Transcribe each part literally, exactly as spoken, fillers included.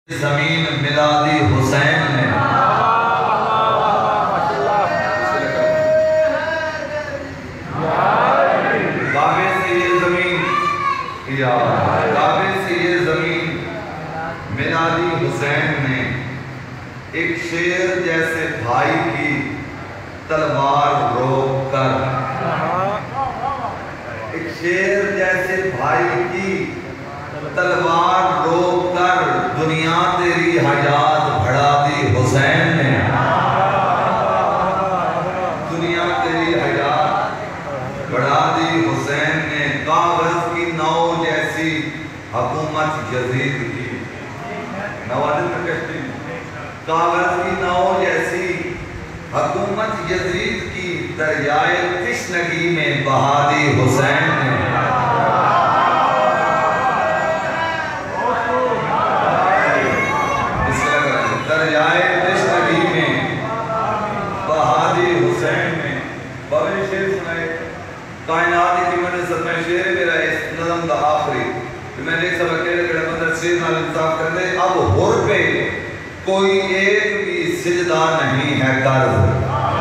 زمین میلادی حسین نے کعبے سے یہ زمین یا کعبے سے یہ زمین میلادی حسین نے ایک شیر جیسے بھائی کی تلوار روک کر ایک شیر جیسے بھائی کی تلوار روک کر دنیا تیری حیات بڑھا دی حسین نے دنیا تیری حیات بڑھا دی حسین نے کاغذ کی نو جیسی حکومت یزید کی نوازل میں کہتی کاغذ کی نو جیسی حکومت یزید کی دریائے تشنگی میں بہا دی حسین نے دریائے تشنگی میں بہا دی حسین نے بابے شیر سنائے کائنات کی منہ سب میں شیر میرا اس نظم دا آخری کہ میں نے سب اکیلے کڑے مندر شیر نال انصاف کر دے اب ہور پہ کوئی ایک بھی سجدہ نہیں ہے قرض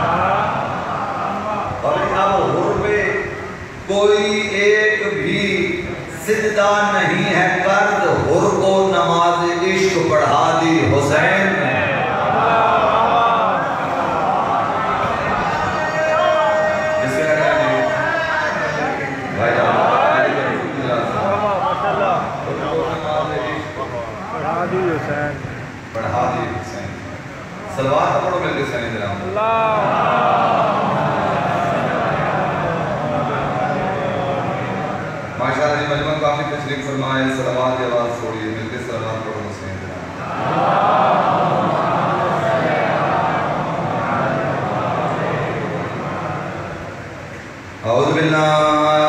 اور اب ہور پہ کوئی ایک بھی سجدہ نہیں ہے قرض ہور کو نماز عشق پڑھا دی حسین نے پڑھا دی حسین صلوات پڑھو مل کے سین درام ماشاءاللہ جی مجمع کافی تشریف فرمائے صلوات کی آواز چھوڑیے مل کے صلوات پڑھو سین درام اعوذ باللہ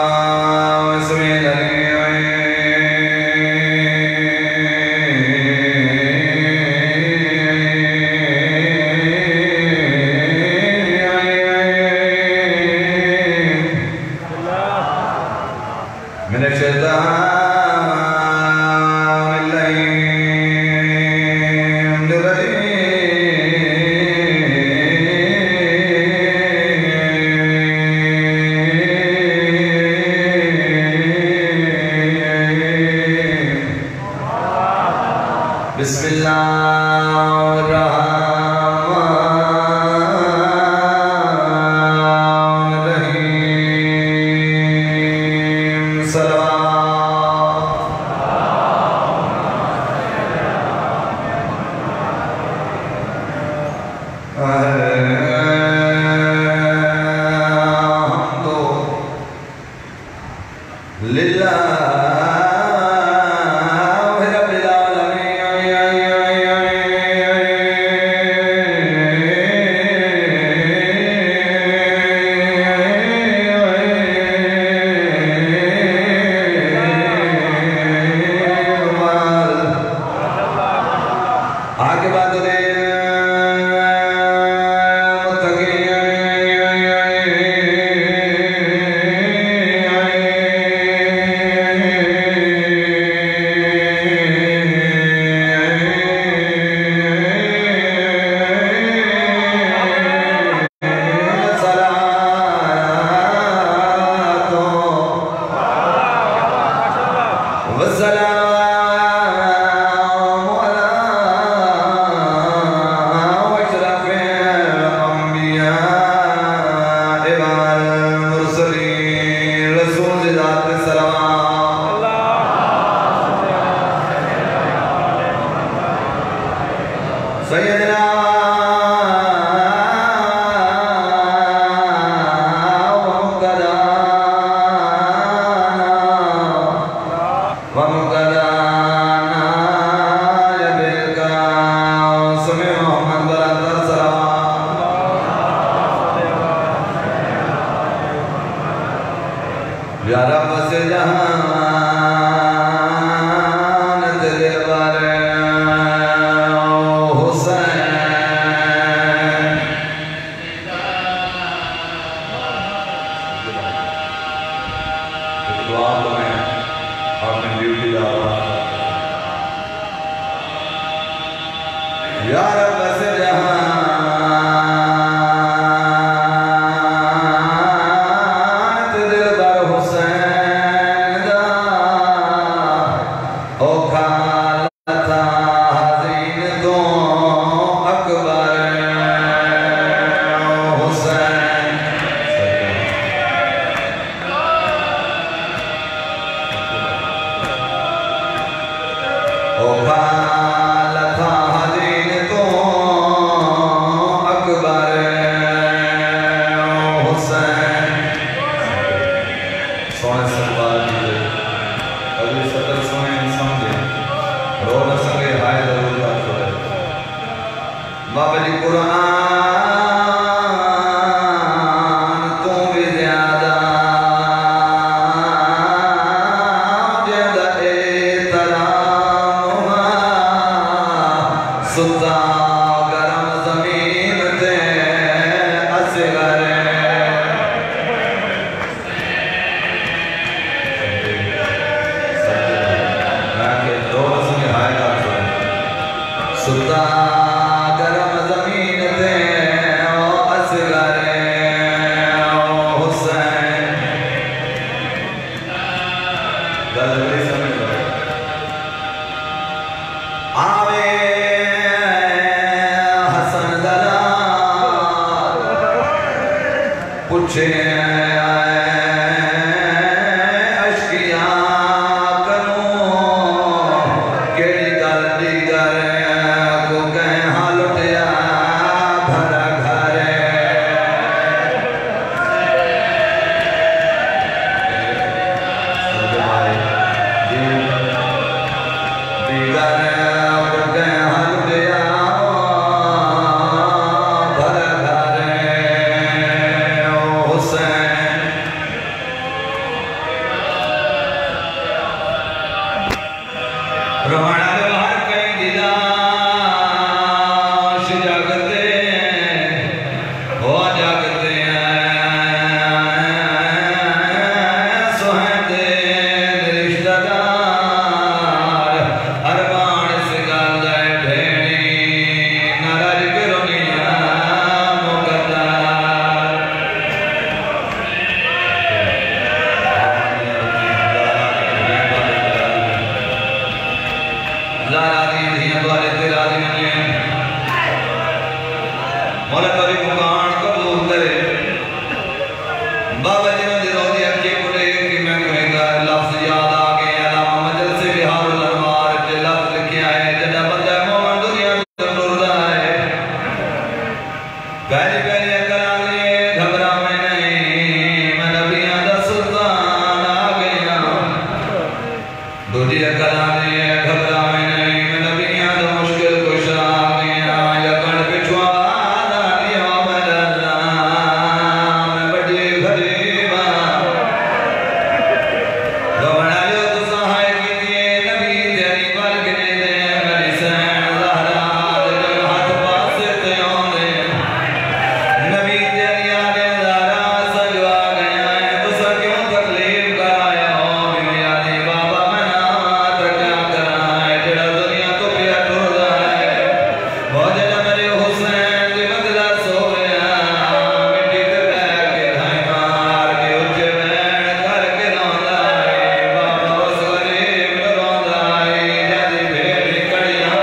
بسم اللہ الرحمن الرحیم صلوات حمد للہ یا رب سے جہان دل بر حسین یا رب سے جہان تے دل بر حسین دا او کھالتا حزین تو اکبر حسین او کھالتا حزین تو اکبر حسین سونے سنبال دیئے اگلی سطر سونے انسان دے رو نہ سنگے ہائے ضرور بات کرے بابا جی قرآن تو بھی زیادہ جیدہ احترام ستا گرم زمین تے اصغر ستا گرم زمین تے اصغر حسین گل بڑی سمجھ لو آوے حسن دلال پوچھے اشکیاں کنوں کیڑی گل دیگر کو کہیں ہاں لٹیا بھرا گھر دیگر کو کہیں ہاں لٹیا بھرا گھر حسین روانہ باہر کئی دلاش جاگتے ہو جاگتے سوہندے رشتہ دار ارمان سے گال دائے بھیڑی نراج کرونیا مقدار زارا دی دھیاں دوارے تیرا دی منیں مولا توری مکان قبول کرے بابا جنہوں دی رو دی اکھے کھلے کہ میں کہیں گا لفظ یاد آگے علامہ مجل سے بہار الانوار جو لفظ لکھے آئے جنہ بندہ مومن دنیا میں ٹر رہا ہے پہلی پہلی اکرام لیے گھبرا میں نہیں میں نبیاں دا سلطان آگیا دوجی اکرام لیے گھبرا میں نہیں میں نبیاں دا مشکل کش آگیا یکن پچھوا دانیا مدلہ میں بڑی غریبہ گوڑا جو تو سہائے کی دیئے نبی تیری بل گنے دے میری سین زہرہ دے ہاتھ پاسے تے آنے نبی تیری آنے زہرہ سجوا گیا ہے تو سر کیوں تکلیف کرایا ہو میری آنے بابا منا تکیا کرائے جڑا دنیا تو پیا ٹر رہا ہے وہ جڑا میرے حسین دی مدلہ سو گیا مٹی تے بہ کے دھائی مار کے اچھے بین کر کے روندا ہے بابا اس غریب نو روندا ہے جدی بھیڑی کڑیاں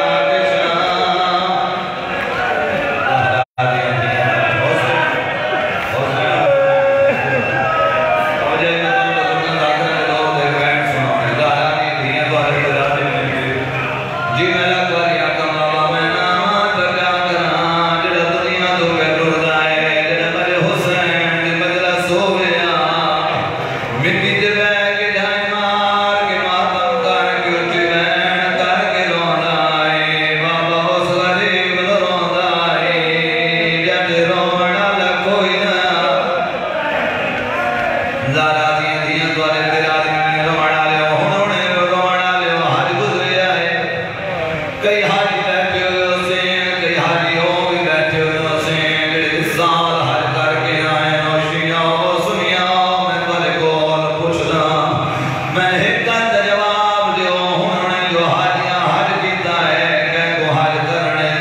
جی میں لگوا لیا کماوا میں نام تکیا کراں جڑا دنیا تو پہ ٹردا ہے جڑا میرے حسین دی مدلہ سو گیا مٹی تے بہ کے ڈھائی مار کے ماتم کر کے اچھی بین کر کے روندا ہے بابا اس غریب نو روندا ہے جد رونا والا کوئی نہ زارا دی دیاں دوارے تیرا دی میں رونا لے ہونے رونا لے حج گزریا ہے کئی حاجی بیٹھے ہوئے حسین کئی حاجی ہو بھی بیٹھے ہوئے حسین جڑے سال حج کر کے آئے نوشیاں ہو سنیا میں تھوڑے کول پوچھدا میں ایک کا جواب دیو ہن جو حاجیاں حج کیتا ہے کہ کو حج کرنے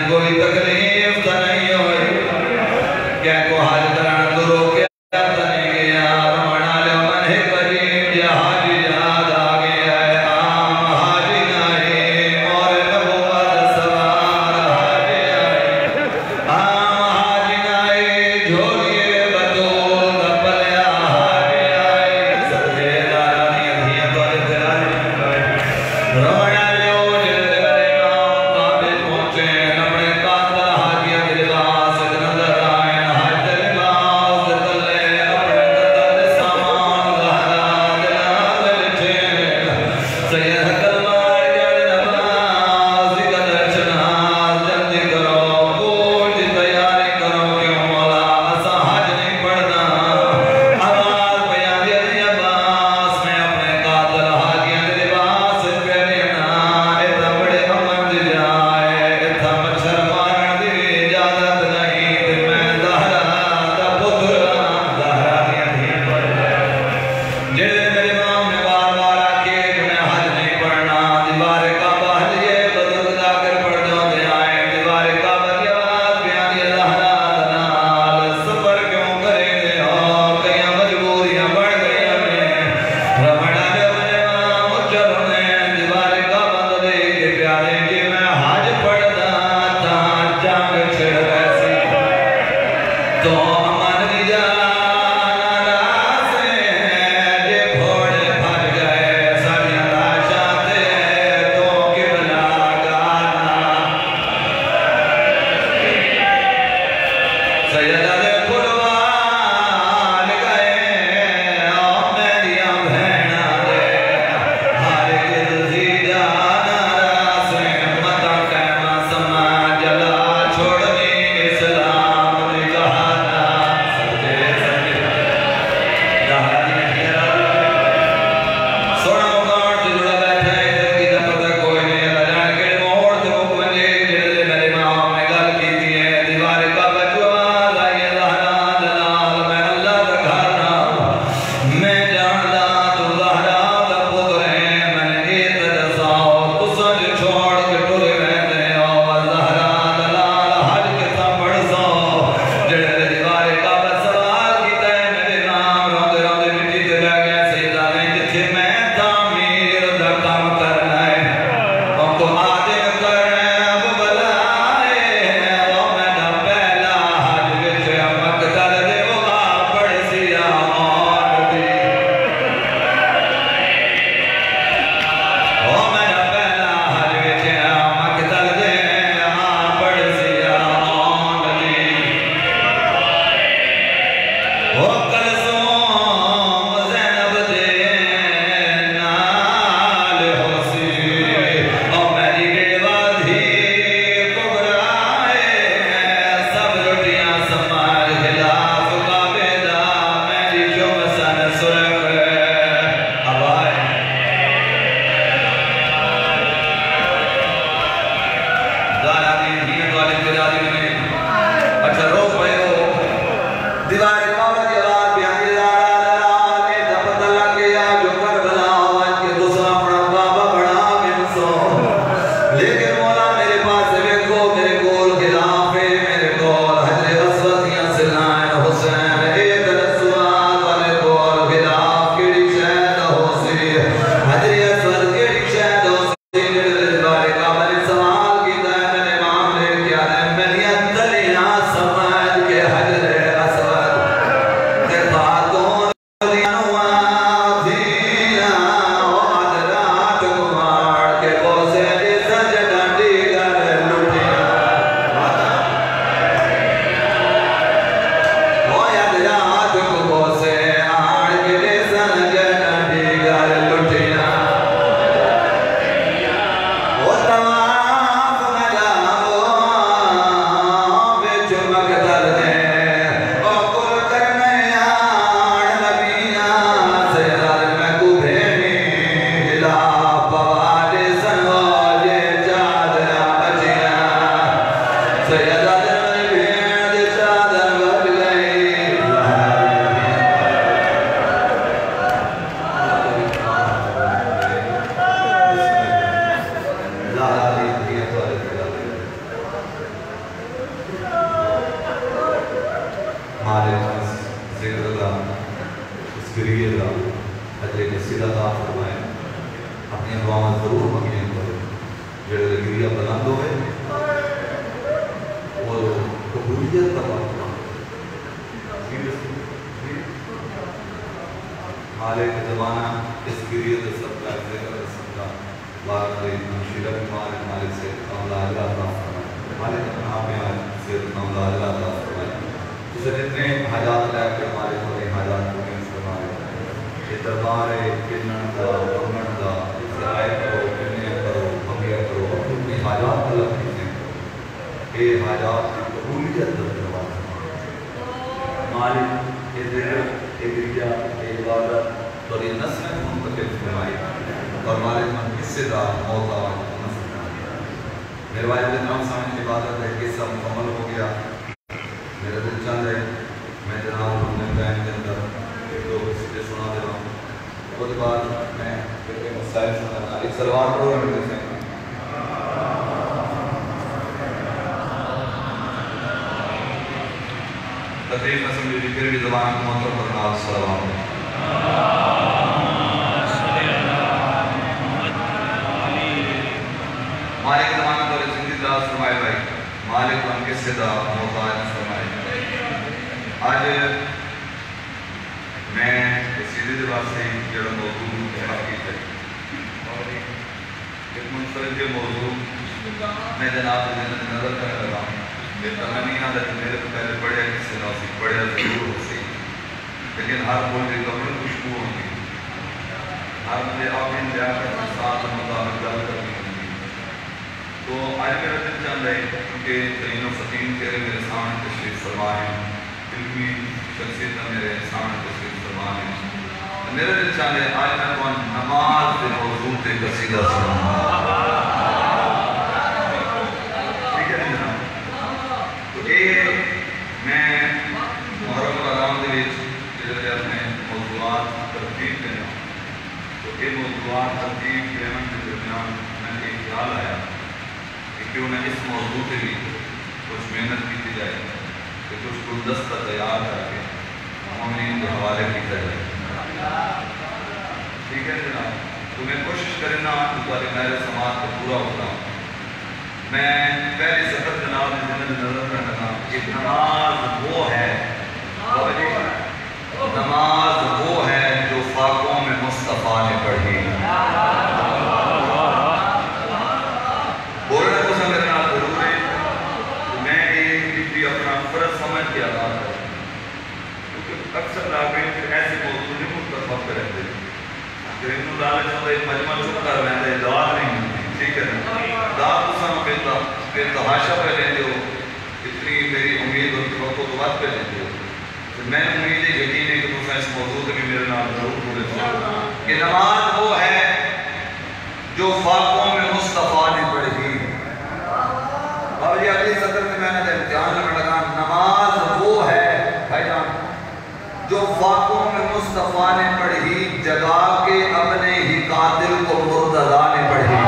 درجہ بلند ہوئے اور قبولیت کا بات مالک زمانہ اس گریت سب کا ذکر سب کا بارد شیرہ مالک مالک سے اللہ اللہ فرمائے مالک اپنا میں آج سے اللہ اللہ فرمائے اسے جتنے حاجات لے کے مالک ہوئے حاجات کو میں فرمائے یہ دربار کنن دا بنگن دا اسرائے کرو کنن کرو بھگیا کرو اپنی حاجات طلب کیجئے اے حاجات کی قبولیت دربار مالک یہ ذکر اے گریا اے عبادت اور یہ نسل منتقل فرمائی اور مالک من حصے دار موت آج نسل فرمائی میرے والد نام سامنے عبادت ہے قصہ مکمل ہو گیا میرا دل چند ہے میں جناب اپنے ٹائم کے اندر ایک دو قصے سنا دے رہا ہوں اس کے بعد میں پھر کے مسائل سنا ایک سلوات پڑھو میرے سے تقریب میں سمجھے پھر بھی زبان کو منتر کرنا سلوات مالک زمانہ دور زندگی دراز فرمائے بھائی مالک ان کے صدا محتاج فرمائے آج میں سیدھے دبار سے جڑا موضوع حقیقت ہے اور ایک منفرد موضوع میں جناب نظر کرنے لگا ہوں یہ تمہیں آدھا کہ میرے تو پہلے پڑھیا کس سے ناسی پڑھیا ضرور ہو سی لیکن ہر بول رہی کپڑے خوشبو ہوں گی ہر مجھے آپ ان جا کر ساتھ مطابق گل کرنی ہوں گی تو آج میرا دل چاند ہے کیونکہ تین و فتین تیرے میرے سامنے تشریف فرما ہے علمی شخصیت میرے سامنے تشریف فرما ہے میرا دل چاند ہے آج میں کون نماز دے موضوع تے قصیدہ سنا ٹھیک ہے جناب تو یہ میں محرم الارام دے جلدے اپنے موضوعات ترتیب دینا تو یہ موضوعات ترتیب دینا کے درمیان میں ایک خیال آیا کہ کیوں نہ اس موضوع کے لیے کچھ محنت کی جائے کہ کچھ گلدستہ تیار کر کے مومنین کے حوالے کی جائے ٹھیک ہے جناب تو میں کوشش کرنا کہ تمہارے میرے سماعت کو پورا ہوتا ہوں میں پہلی سفر جناب نے جنہیں نظر کرنا تھا کہ نماز وہ ہے نماز وہ ہے جو فاقوں میں مصطفیٰ نے پڑھی بولنے کو سمجھ رہا ضرور ہے میں ایک بھی اپنا فرض سمجھ کے ادا کروں کیونکہ اکثر لاغرین پھر ایسے موضوع نہیں متفق رہتے کہ انہوں لالچ ہوتا ہے مجمع چپ کر رہتے ہیں دعا نہیں ہوتی ٹھیک ہے دعا تو سم بے تحاشا پہ لیتے ہو اتنی میری امید ہوتی ہو تو بات پہ لیتے ہو میں امید ہے یقین ہے کہ تم اس موضوع سے بھی میرے نام ضرور پورے چھوڑ کہ نماز وہ ہے جو فاقوں میں مصطفیٰ نے پڑھی اب یہ اگلی سطر میں میں نے امتحان لگا لگا نماز وہ ہے بھائی جان جو فاقوں میں مصطفیٰ نے پڑھی جگا کے اپنے ہی قاتل کو مرتضیٰ نے پڑھی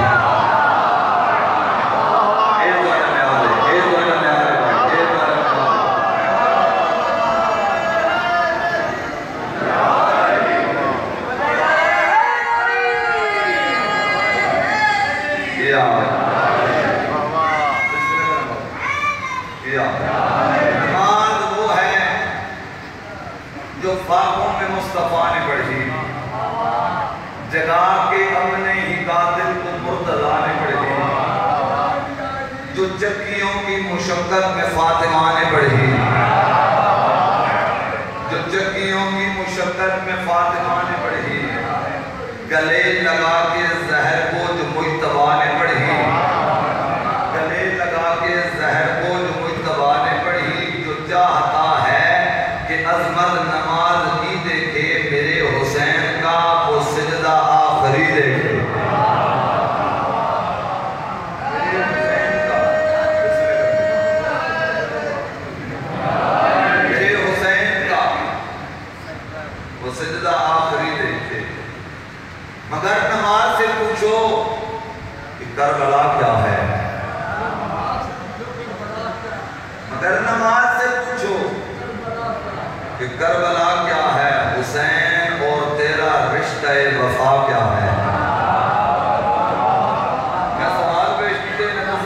جگا کے اپنے ہی قاتل کو مرتضیٰ نے پڑھی جو چکیوں کی مشقت میں فاطمہ نے پڑھی جو چکیوں کی مشقت میں فاطمہ نے پڑھی گلے لگا کے زہر کو جو مجتبیٰ نے پڑھی گلے لگا کے زہر کو جو مجتبیٰ نے پڑھی جو چاہتا ہے کہ عظمت نماز کی دیکھے میرے حسین کا وہ سجدہ آخری دیکھے میرے حسین کا وہ سجدہ آخری دیکھے مگر نماز سے پوچھو کہ کربلا کیا ہے مگر نماز سے پوچھو کہ کربلا کیا ہے حسین اور تیرا رشتہ وفا کیا ہے میں سوال پیش کیتے میں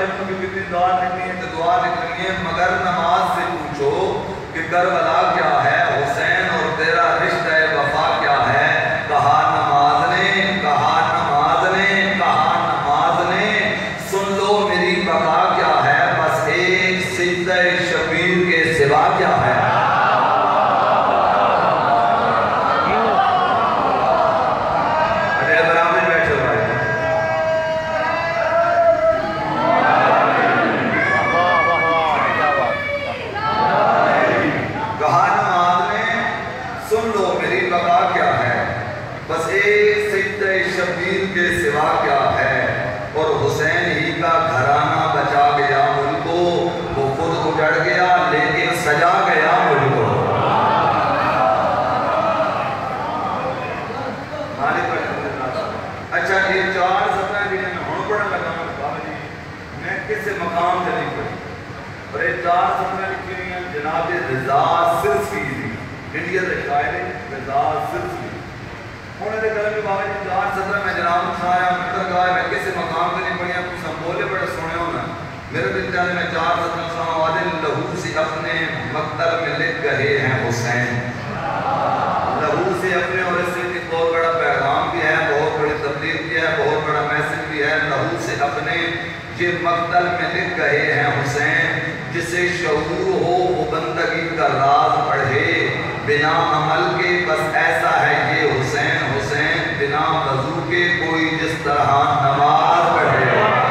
طالب کو کتنی دعا لکھنی ہے تو دعا لکھنی ہے، مگر نماز سے پوچھو کہ کربلا کیا ہے، حسین اور تیرا رشتہ وفا کیا ہے۔ کہا نماز نے، کہا نماز نے، کہا نماز نے، سن لو میری بقا کیا ہے، بس ایک سجدہ شبیر کے سوا کیا ہے۔ جناب رضا صرفی انڈیا کے شاعر رضا صرفی انہوں نے کہا کہ بابا جی چار سترہ میں جناب سایا مطلب کہا ہے میں کسی مقام سے نہیں پڑھیا کچھ ہم بولے بڑے سونے ہونا میرے دل جانے میں چار سترہ سایا وعدل لہو سے اپنے مقتل میں لکھ گئے ہیں حسین، لہو سے اپنے، اور اس سے ایک بہت بڑا پیغام بھی ہے، بہت بڑی تبلیغ بھی ہے، بہت بڑا میسج بھی ہے۔ لہو سے اپنے یہ مقتل میں لکھ گئے ہیں حسین، جسے شعور ہو وہ بندگی کا راز پڑھے، بنا عمل کے بس ایسا ہے یہ حسین، حسین بنا وضو کے کوئی جس طرح نماز پڑھے۔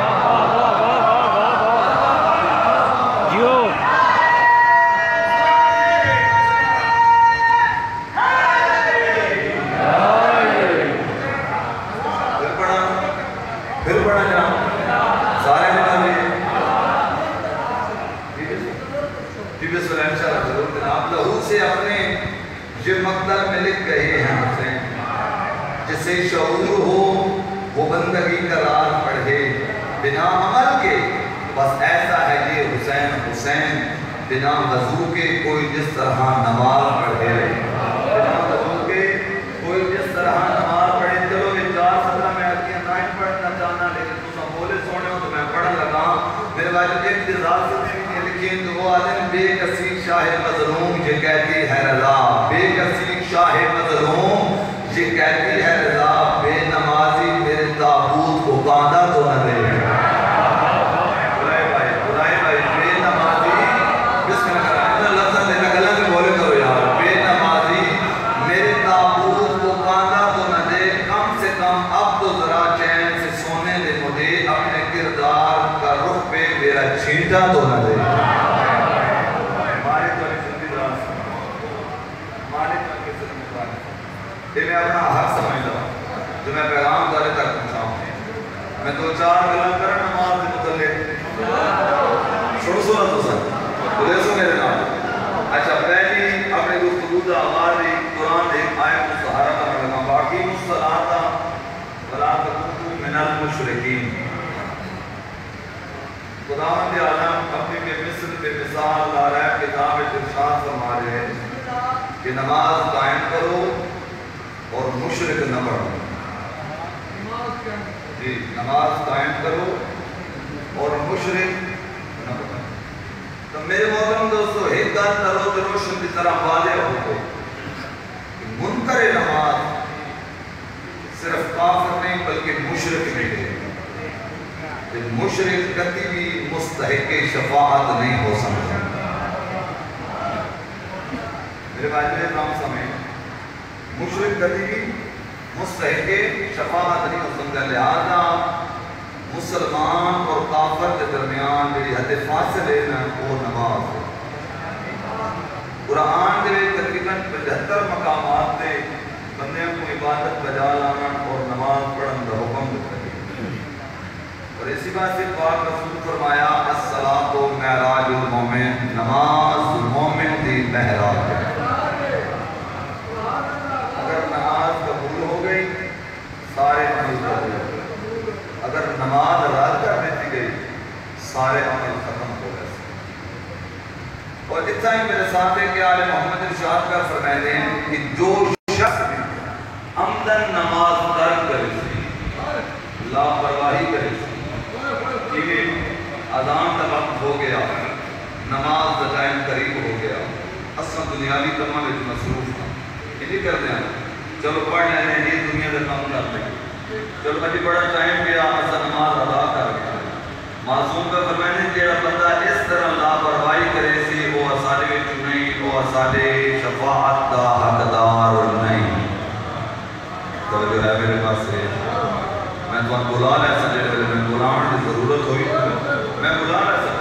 یہ مقتل میں لکھ گئے ہیں حسین، جسے شعور ہو وہ بندگی کا راز پڑھے، بنا عمل کے بس ایسا ہے یہ حسین، حسین بنا وضو کے کوئی جس طرح نماز پڑھے، بنا وضو کے کوئی جس طرح نماز پڑھے۔ چلو یہ چار سترہ میں آتی ہیں نائن پڑھنا چاہنا، لیکن تو سب بولے سونے ہو تو میں پڑھن لگا۔ میرے بھائی ایک جزاد سے لکھیں تو وہ آدم بے کسی شاہ مظلوم یہ کہتی ہے رضا، بے کسی شاہ مظلوم یہ کہتی ہے رضا، بے نمازی میرے تابوت کو باندھا تو نہ دے۔ بلائے بھائی، بلائے بھائی، بے نمازی، بسم اللہ کرائے، اتنا لفظہ دینا گلہ میں بولے کرو یار، بے نمازی میرے تابوت کو باندھا تو نہ دے، کم سے کم اب تو ذرا چین سے سونے دے مجھے، اپنے کردار کا رخ پہ میرا چھینٹا تو نہ دے۔ یہ میں اپنا حق سمجھ لوں جو میں پیغام دارے تک پہنچاؤں، میں دو چار گلہ کر نماز متعلق چھوڑ سو نہ تو سر تو دے سو میرے نام۔ اچھا پہلی اپنے گفتگو دا آغاز قرآن ایک آیت مستحرہ کا ملگا، باقی مستحرہ وَلَا تَكُونُوا مِنَ الْمُشْرِكِينَ۔ خداوند عالم اپنی کے مثل پہ مثال لا رہا ہے، کتاب ارشاد فرما رہے ہیں کہ نماز قائم کرو اور مشرک نہ پڑھو۔ جی نماز قائم کرو اور مشرک نہ پڑھو۔ تو میرے محترم دوستو ایک گل کرو تو روشن کی طرح واضح ہو گئے کہ منکر نماز صرف کافر نہیں بلکہ مشرک بھی ہے۔ مشرک کبھی بھی مستحق شفاعت نہیں ہو سکتا۔ میرے بھائی میرے نام سمیں، مشرک کبھی بھی مستحق شفاعت نہیں ہو سکتا، لہذا مسلمان اور کافر کے درمیان میری حد فاصلے نہ وہ نماز ہے۔ قرآن کے تقریباً پچہتر مقامات سے بندے کو عبادت بجا لانا اور نماز پڑھن کا حکم دیتا ہے، اور اسی بات سے پاک رسول فرمایا الصلاۃ معراج المومن، نماز مومن دی معراج ہے۔ اگر نماز قبول ہو گئی سارے عمل قبول ہو گئے، اگر نماز رد کر دیتی گئی سارے عمل ختم ہو گئے۔ اور اتنا ہی میرے ساتھ ہے کہ آل محمد ارشاد کا فرماتے ہیں کہ جو شخص بھی عمدن نماز ترک کرے لاپرواہی کرے دنیاوی کاماں وچ مصروف ہاں یہ کرتے ہیں چلو پڑھ لینے یہ دنیا کا کام کرتے ہیں چلو ابھی بڑا ٹائم پہ آپ نماز ادا کر رہے ہیں معصوم کا فرمانے جیڑا بندہ اس طرح لاپرواہی کرے سی وہ اسالے وچ نہیں وہ اسالے شفاعت دا حقدار نہیں تو جو ہے میرے پاس سے میں تو بلا لے سا جیڑے میں بلاؤں کی ضرورت ہوئی میں بلا لے سا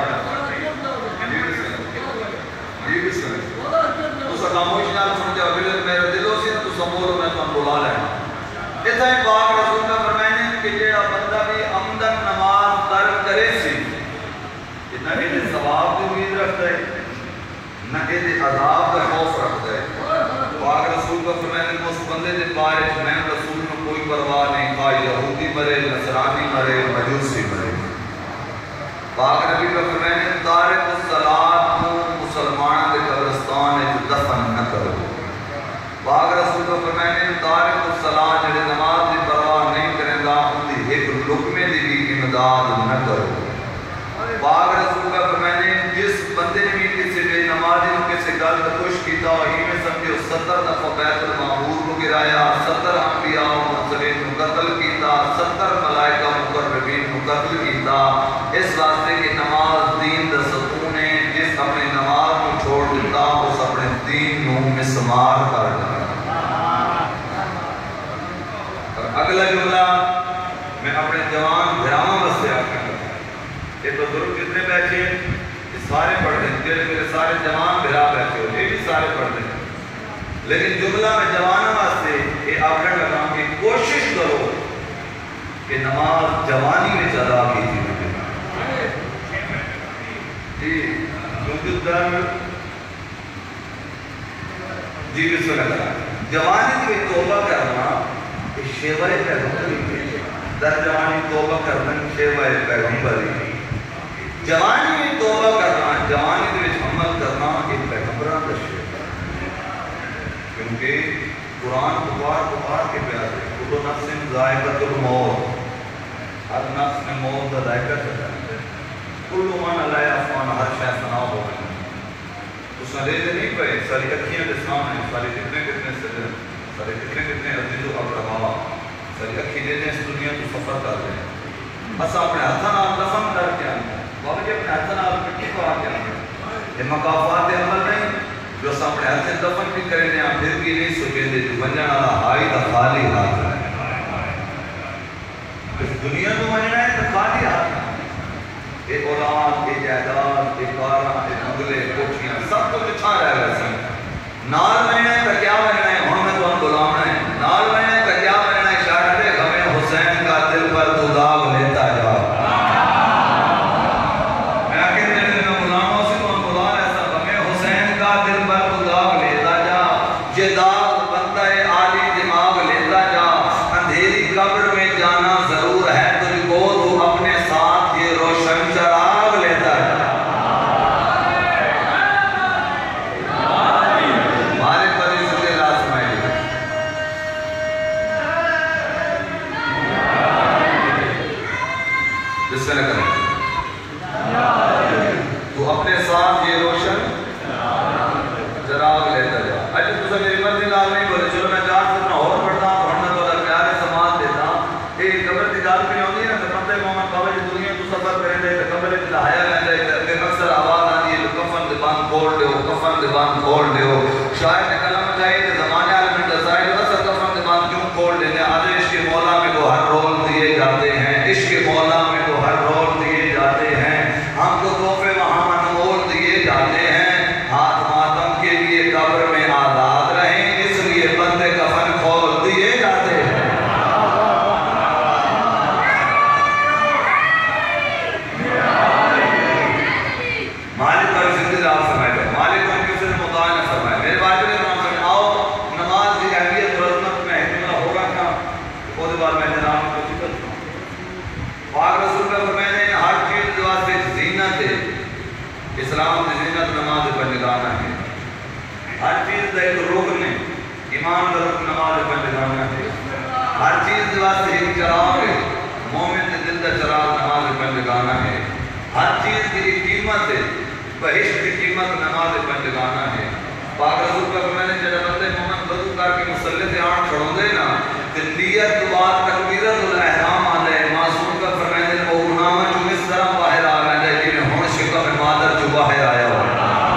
جی بھی سنے تو سکاموش نال سن جاؤ بلد میرے دلوں سے تو سمولو میں تو بلا لے اتنا ہی پاک رسول کا فرمانے کہ جیڑا بندہ بھی عمدن نماز ترک کرے سی اتنا بھی دے ثواب کی امید رکھتا ہے نہ کہ دے عذاب کا خوف رکھتا ہے پاک رسول کا فرمانے اس بندے دے بارے میں رسول میں کوئی پرواہ نہیں خواہ یہودی مرے نصرانی مرے مجوسی مرے پاک نبی کا فرمانے تارک الصلاۃ کو مسلمان دے قبرستان وچ دفن نہ کرو پاک رسول کا فرمانے تارک الصلاۃ جڑے نماز دی پرواہ نہیں کرے گا ان دی ایک لقمے دی بھی امداد نہ کرو پاک رسول کا فرمانے جس بندے نے بھی کسی بے نمازی کو کسی گل خوش کیتا ہو ہی میں سمجھو ستر دفعہ بیت المعمور کو گرایا ستر انبیاء و مرسلین کو قتل کیتا ستر ملائکہ مقربین کو قتل کیتا اس واسطے کہ نماز دین دا ستون ہے جس اپنے نماز کو چھوڑ دیتا اس اپنے دین نو مسمار کر دیتا اگلا جملہ میں اپنے جوان گھراما بستے آپ کا یہ تو ضرور کتنے بیٹھے یہ سارے پڑھتے ہیں میرے سارے جوان بھرا بیٹھے ہو یہ بھی سارے پڑھتے ہیں لیکن جملہ میں جوانوں واسطے یہ آخر لگا کہ کوشش کرو کہ نماز جوانی میں ادا کی تھی جی کیونکہ در جی بسم اللہ جوانی میں توبہ کرنا شیوہ پیغمبری در جوانی توبہ کرنا شیوہ پیغمبری جوانی میں توبہ کرنا جوانی میں عمل کرنا ایک پیغمبران کا شیوہ کیونکہ قرآن بخار بخار کے پیار ہے کلو نفس ذائقۃ الموت ہر نفس میں موت کا ذائقہ چلتا ہے کلو من علیہ افان ہر شے فنا ہو گئے اس نے دے نہیں پائے ساری اکھیاں کے سامنے ساری کتنے کتنے سجن سارے کتنے کتنے عزیز و اقربا ساری اکھی دے دیں اس دنیا کو سفر کر دیں بس اپنے ہاتھاں نال دفن کر کے آنے بابا جی اپنے ہاتھاں نال مٹی کو آ کے آنے یہ مقافات عمل نہیں جو اس اپنے ہاتھ سے دفن بھی کریں دیں پھر بھی نہیں سکے دے جو بنجا نالا ہائی دا خالی ہاتھ ہے اس دنیا کو بنجا ہے تو خالی ہاتھ ہے ایک اولاد ایک جائیداد ایک کارا ایک مغلے کوچیاں سب کو چھا رہا ہے ویسے نال بننا ہے تو کیا بننا ہے ہم نے تو ہم غلامنا ہے نال بننا ہے تو کیا بننا ہے شاہد غم حسین کا دل پر تو داغ لیتا جا میں آخر دل میں غلاموں سے تو ہم بلا ایسا غم حسین کا دل پر تو داغ لیتا جا یہ داغ بنتا ہے عالی دماغ لیتا جا اندھیری قبر میں جانا ضرور ہے تجھ کو تو اپنے ساتھ یہ روشن چراغ لیتا جا تو اپنے ساتھ یہ روشن چراغ لیتا جا اچھا تو سب میری مرضی لال نہیں بولے چلو میں چار سکنا اور پڑھتا ہوں پڑھنا تو اللہ پیارے سماعت دیتا یہ قبر کی دال پہ ہوتی ہے نا تو پتہ محمد بابا جی دنیا تو سفر کریں دے تو قبر کی لہایا میں دے تو اپنے مقصد آواز آنی ہے تو کفن دبان کھول دے ہو کفن دبان کھول دے ہو شاید نے کلم چاہیے کہ زمانے عالم میں دسائی جو اصل کفن دبان کیوں کھول دینے آدھے عشق مولا میں تو ہر رول دیے جاتے ہیں عشق مولا میں تو ہر رول دیے جاتے ہیں ہم کو تحفے وہاں انمول دیے جاتے ہیں ہاتھ ماتم کے لیے قبر میں آزاد رہیں اس لیے بندے کفن کھول دیے جاتے ہیں مالک پر زندگی آپ فرمائے گا مالک پر کسی نے مطالعہ فرمائے میرے بات میں نام سمجھ آؤ نماز کی اہمیت اور عظمت میں احتمال ہوگا کیا وہ دے بعد میں جناب کو ذکر پاک رسول کا فرمانے ہر چیز واسطے زینت ہے اسلام کی زینت نماز بندگانہ ہے ہر چیز کا ایک رکن ہے ایمان کا رکن نماز بندگانہ ہے ہر چیز واسطے ایک چراغ ہے مومن کے دل کا چراغ نماز بندگانہ ہے ہر چیز کی ایک قیمت ہے بہشت کی قیمت نماز بندگانہ ہے پاک رسول کا فرمایا جڑا بندے مومن وضو کر کے مصلی تے آن کھڑوندے نا تے نیت تو بعد تکبیرۃ الاحرام آندے معصوم کا فرمایا او گناہ جو اس طرح باہر آ گئے کہ ہن شکم مادر جو باہر آیا ہو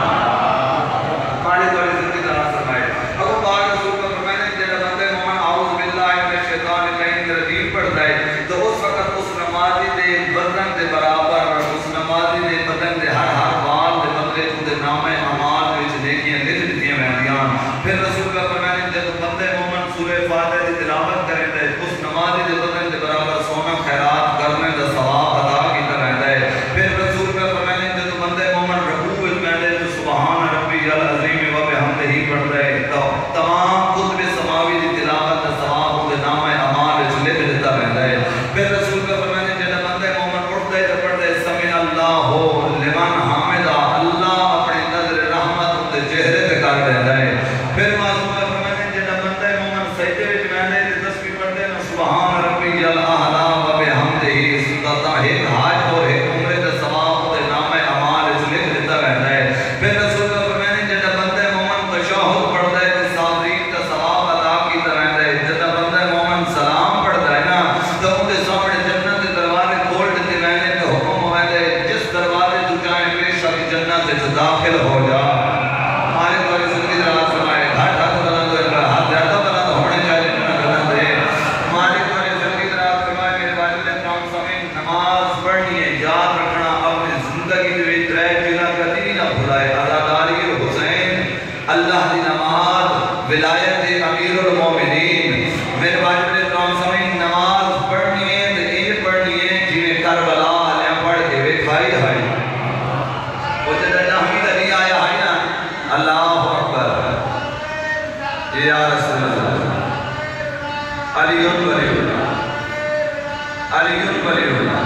مالک والی زندگی دا فرمایا ابو پاک رسول کا فرمایا جڑا بندے مومن اعوذ باللہ من الشیطان الرجیم پڑھتا ہے تو اس وقت اس نمازی دے بدن دے برابر اس نمازی دے بدن دے ہر ہر بال دے بدلے دے نام اعمال وچ نیکیاں لکھ دتیاں ویندیاں پھر رسول کا فرمایا جب بندے مومن سورہ فاتحہ دی تلاوت کرے تے اس نمازی دے بدن دے برابر سونا خیرات کرنے دا ثواب ادا کیتا رہندا ہے پھر رسول کا فرمایا جب بندے مومن رکوع وچ بیٹھے تو سبحان ربی العظیم و بحمدہ پڑھدا ہے تو تمام کتب سماوی دی تلاوت دا ثواب دے نام اعمال وچ لکھ دتا رہندا ہے پھر رسول کا فرمایا جب بندے مومن اٹھدا ہے تے پڑھدا ہے سمع اللہ لمن حمدہ اللہ اپنی نظر رحمت دے چہرے تے کر دیندا ہے پھر معصوم کا فرمایا جب بندے مومن سجدے وچ بیٹھے تے تسبیح پڑھدے ہیں سبحان ربی الاعلی و بحمدہ سبحان ایک حج اور ایک عمرے دا ثواب دے نام اعمال وچ لکھ دتا رہندا ہے پھر رسول کا فرمایا جب بندے مومن تشہد پڑھدا ہے تے صابرین دا ثواب ادا کیتا رہندا ہے جب بندے مومن سلام پڑھدا ہے نا تو اون دے سامنے جنت دے دروازے کھول دتے ویندے تے حکم ہوندا ہے جس دروازے تو چاہے بے شک جنت وچ داخل ہو جا مالک والی زندگی دا فرمائے گھٹ ہاتھ بلند ہوئے ہاتھ زیادہ بلند ہونے چاہیے نہ بلند ہے مالک والی زندگی دا فرمائے میرے والد کرام سامعین نماز پڑھنی ہے یاد رکھنا اپنی زندگی دے وچ ترے چیزاں کبھی نہ بھلائے عزاداری حسین اللہ دی نماز ولایت امیر المومنین میرے والد کرام سامعین نماز پڑھنی ہے تے یہ پڑھنی ہے جویں کربلا والے پڑھ کے وکھائی ہے وہ جڑا حمید علی آیا ہے نا اللہ اکبر یا رسول اللہ علی ولی اللہ علی ولی اللہ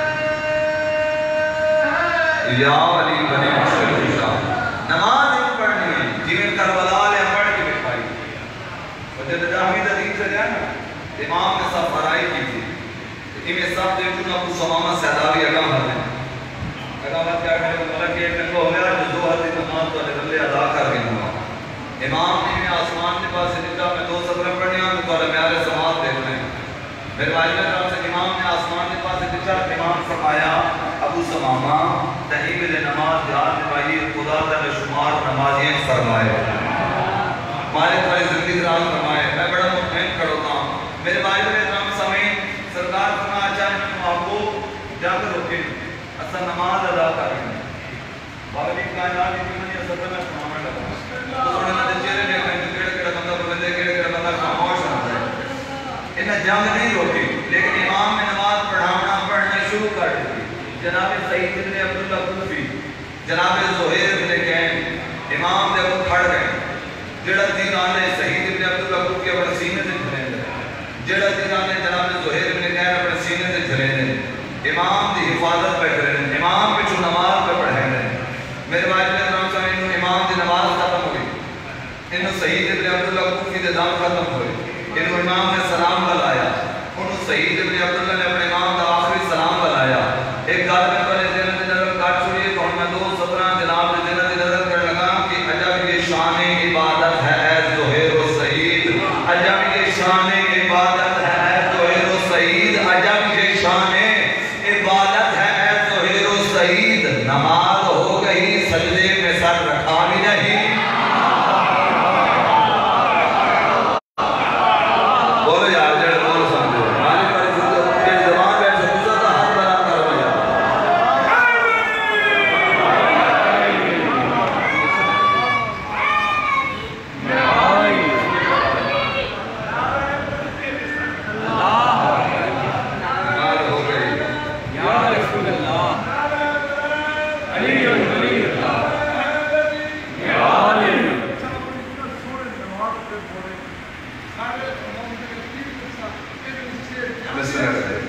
یا علی ولی اللہ نماز ایک پڑھنی ہے جویں کربلا والے پڑھ کے وکھائی وہ جڑا حمید علی سے گیا نا امام نے سب فرائی کی تھی امام صاحب دیکھو ابو سمامہ سیداوی اگام ہوتے ہیں اگامت کیا کرے ملک ایک دن کو ہو گیا جو دو حدی نماز تو اللہ ادا کر گئی ہوا امام نے میں آسمان کے پاس سے دیکھا میں دو سطریں پڑھنی ہوں تو اللہ میارے سماعت دیکھ رہے ہیں میرے والد طرف سے امام نے آسمان کے پاس سے دیکھا امام فرمایا ابو سمامہ تحیب نماز یاد نمائی خدا تعالی شمار نمازیں فرمائے مالک والی زندگی دراز فرمائے میں بڑا مطمئن کھڑوتا ہوں میرے والد احترام سامعین سرکار فرمایا چاہے میں محبوب جا کر رکھیں اصلا نماز ادا کریں باقی کائنات کی منی اصل میں سمامہ لگا تو سوڑے میں چہرے لے کر کڑے کڑے بندہ بندے کڑے کڑے بندہ خاموش آتا ہے انہیں جنگ نہیں روکی لیکن امام میں نماز پڑھانا پڑھنے شروع کر دی جناب سعید بن عبداللہ کوفی جناب زہیر بن کین امام دے وہ کھڑ گئے جڑا دین آنے سعید بن عبداللہ کوفی اپنے سینے سے جھلیں دے جڑا دین آنے جناب زہیر بن کین اپنے سینے سے جھلیں دے امام دی حفاظت پہ کریں امام پہ چھو نماز پہ پڑھیں دے میرے والد نے نام سامنے انہوں امام دی نماز ختم ہوئی انہوں سعید بن عبداللہ کوفی دے دام ختم ہوئی انہوں امام نے سلام بلایا انہوں سعید بن عبداللہ نے اپنے امام دا آخری سلام بلایا ایک گال میں پہلے جنہ دی نظر کاٹ چھوڑیے تو میں دو سترہ جناب نے جنہ دی نظر کر لگا کہ عجب یہ شان عبادت ہے اے زہیر و سعید عجب یہ شان عبادت ہے اے زہیر و سعید عجب یہ شان عبادت ہے اے زہیر و سعید نماز ہو گئی سجدے میں سر رکھا بھی نہیں بولو یار جڑ بولو سمجھو مالک والی زندگی زبان پہ سمجھو تو ہاتھ بنا کر بھیا نماز ہو گئی یا رسول اللہ علی ولی اللہ یا علی بسم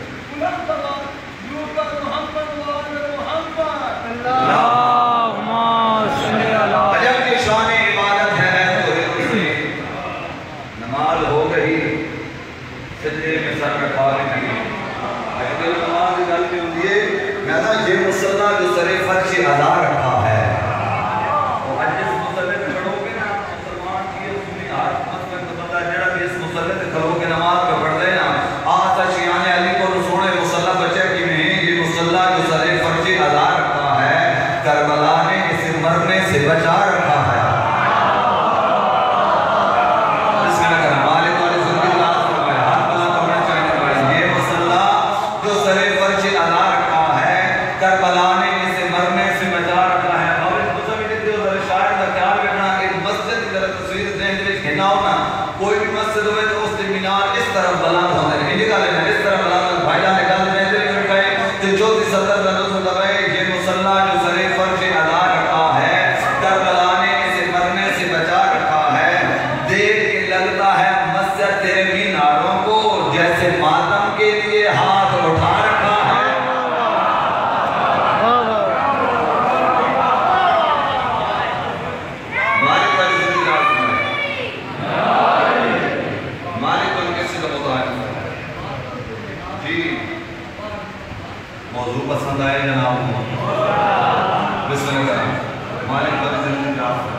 اللہ عجب کی شان عبادت ہے نماز ہو گئی سجدے میں سر رکھا بھی نہیں اگر نماز کی گل بھی ہوتی ہے میں نا یہ مسلح جو سر فرش ادا رکھا ہے اور آج جس مسلح میں کھڑو گے نا موضوع پسند آئے جناب بسم اللہ کرام مالک بن زندگی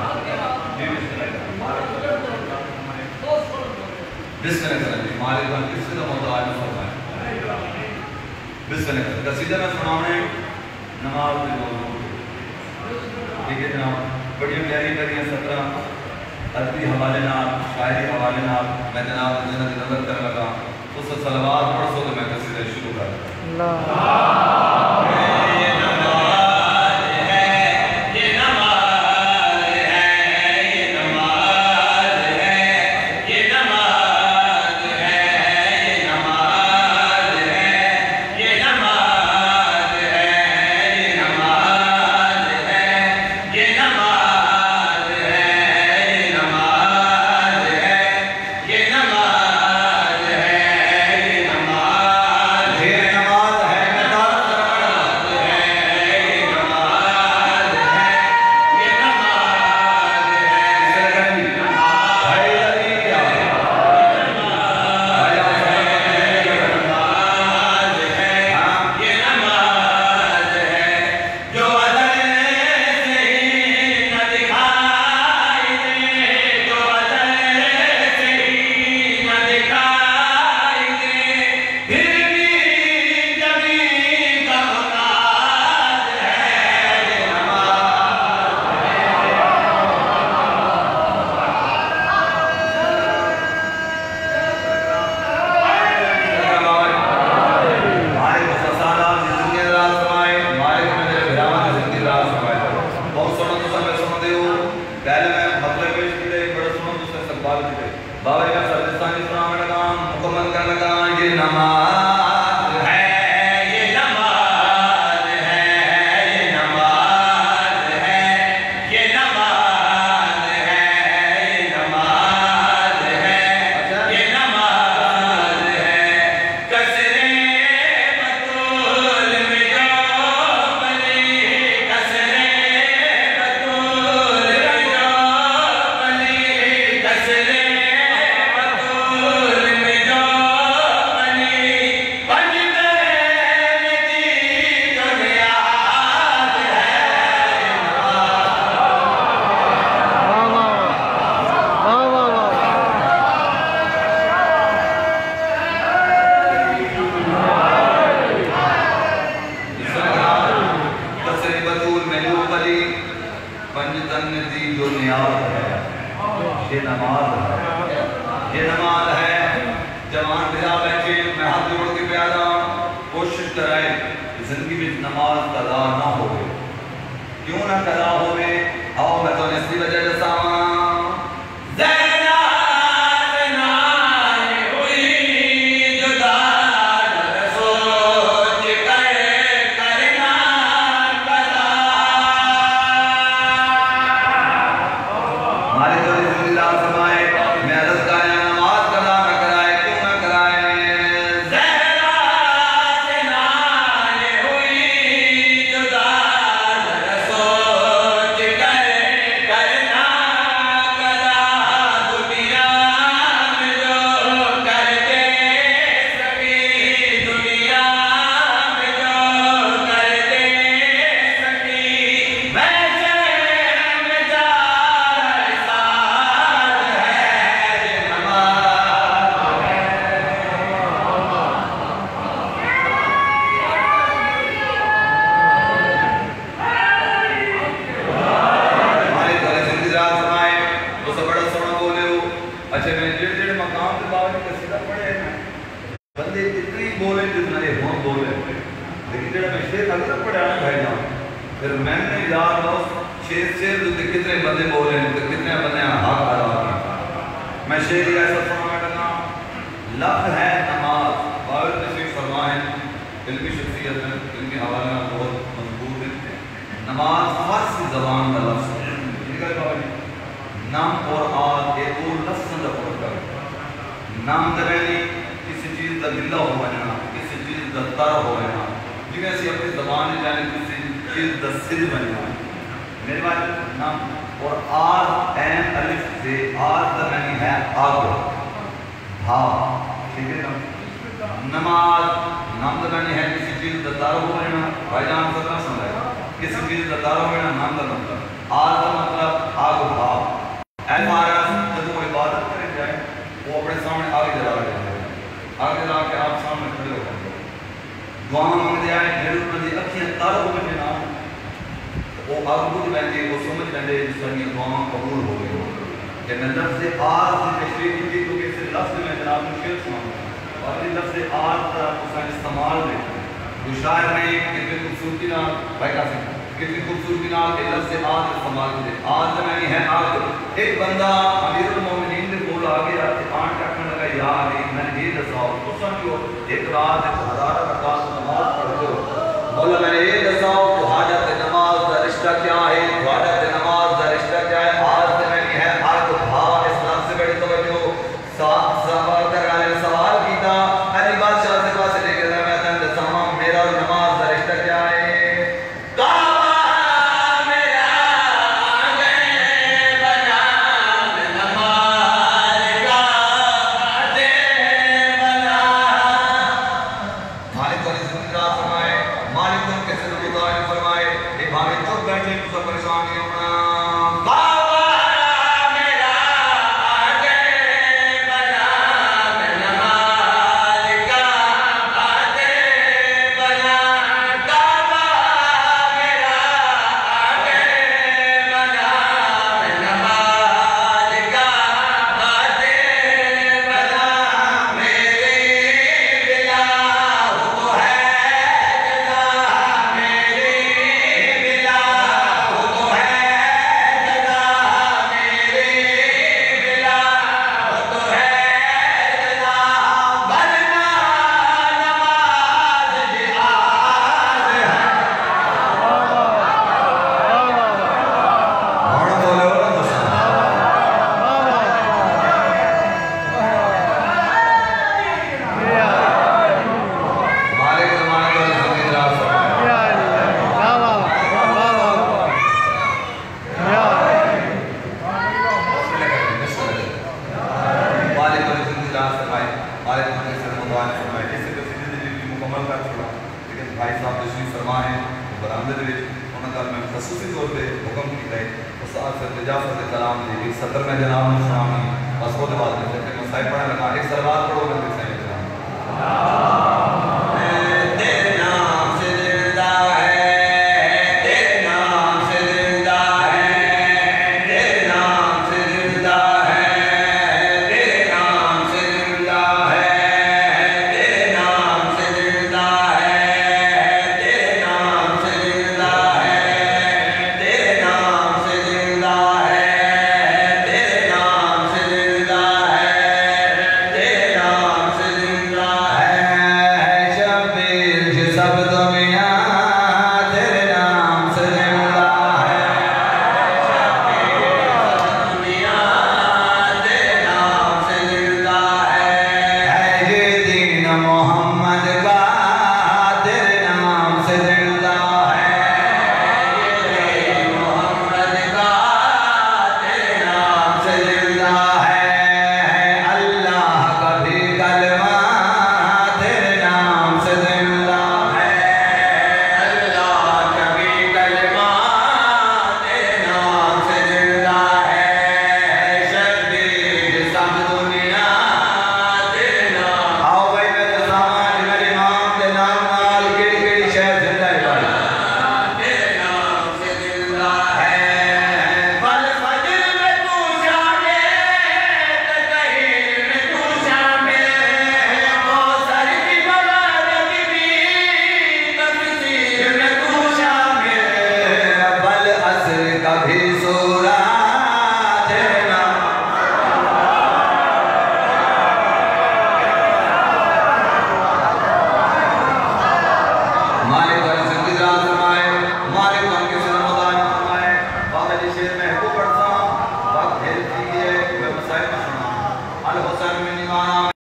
بسم اللہ کرام مالک بن کس سے موضوع میں فرمائے بسم اللہ کرام قصیدہ میں سنانے نماز کے موضوع ٹھیک ہے جناب بڑی پیاری پیاری سترہ ادبی حوالے نال شاعری حوالے نال میں جناب جنہ کی نظر کرنے لگا اس سے صلوات پڑھ سو تو میں قصیدہ شروع کر نماز نام دلانی ہے کسی چیز دتار ہو لینا بھائی جان سترہ سمجھائے کسی چیز دتار ہو لینا نام دل مطلب آج کا مطلب آگ و بھاپ اے مہاراج جب وہ عبادت کرے جائے وہ اپنے سامنے آگے جلا رہے ہیں آگے جلا کے آپ سامنے کھڑے ہو گئے دعا مانگ دے آئے ڈھیروں میں دی اکھیاں تار ہو گئے نا وہ آگ بجھ بہتے وہ سمجھ بہتے جس پر یہ دعا قبول ہو گئے کہ میں لفظ آج کی تشریح کی تھی کیونکہ اس لفظ میں جناب مشکل سمجھ اپنی لفظ آج کا اسا استعمال میں جو شاعر نے کتنی خوبصورتی نہ بھائی کا سکتا کتنی خوبصورتی نہ کہ لفظ آج استعمال کرے آج میں نہیں ہے آج ایک بندہ امیر المومنین نے بول آگے آتے آن کا کھنے لگا یا علی میں نے یہ دساؤ تو سمجھو ایک رات ایک ہزار رکعت نماز پڑھتے ہو مولا میں نے یہ دساؤ تو حاجت نماز کا رشتہ کیا ہے تو حاجت نماز کا رشتہ کیا ہے آج میں نہیں ہے آج تو بھا اس نام سے بڑی توجہ سوال کرنے سوال کیتا علی بادشاہ سے پاس لے کے میں تن دساں میرا نماز کا رشتہ کیا ہے صدر میں جناب نشانی بس وہ دے بعد میں مسائل پڑھنے لگا ایک سر بات پڑھو گے